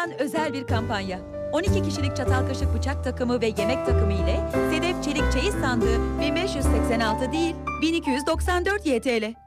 Sedef'ten özel bir kampanya. 12 kişilik çatal kaşık bıçak takımı ve yemek takımı ile Sedef Çelik Çeyiz Sandığı 1586 değil 1294 YTL.